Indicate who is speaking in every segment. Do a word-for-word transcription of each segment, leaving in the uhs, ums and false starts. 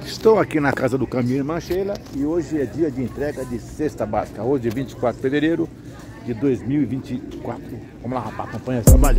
Speaker 1: Estou aqui na casa do Caminho Irmã Sheila e hoje é dia de entrega de cesta básica. Hoje é vinte e quatro de fevereiro de dois mil e vinte e quatro. Vamos lá, rapaz, acompanha esse trabalho.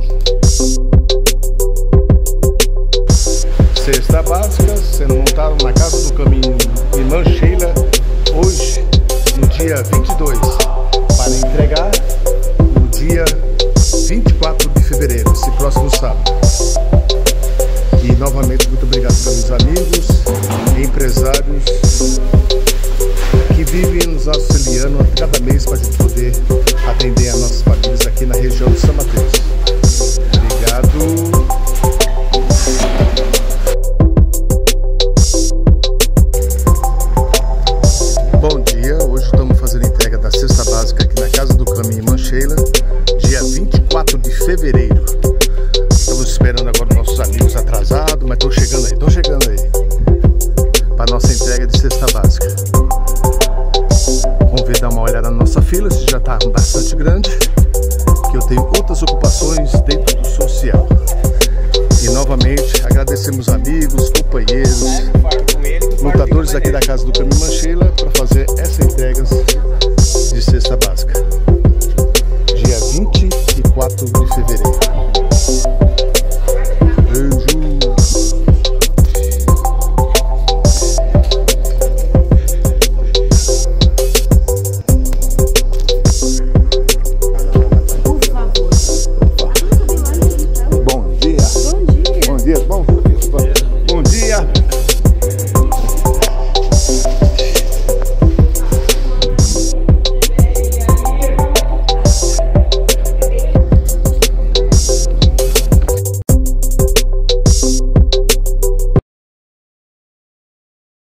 Speaker 1: Cesta básica sendo montada na casa do Caminho Irmã Sheila hoje, no dia vinte e dois, para entregar no dia vinte e quatro de fevereiro, esse próximo sábado. E novamente muito obrigado pelos amigos e empresários que vivem nos auxiliando a cada mês para a gente poder atender as nossas famílias aqui na região de São Mateus. Obrigado. Bom dia, hoje estamos fazendo a entrega da cesta básica aqui na casa do Caminho Irmã Sheila, dia vinte e quatro de fevereiro. Estamos esperando agora nossos amigos atrasados, mas estão chegando aí, estão chegando aí para nossa entrega de cesta básica. Vamos ver, dar uma olhada na nossa fila, se já está bastante grande, que eu tenho outras ocupações dentro do social. E novamente agradecemos amigos, companheiros, lutadores aqui da casa do Caminho Irmã Sheila para fazer essa entrega de cesta básica. Dia vinte e quatro de fevereiro.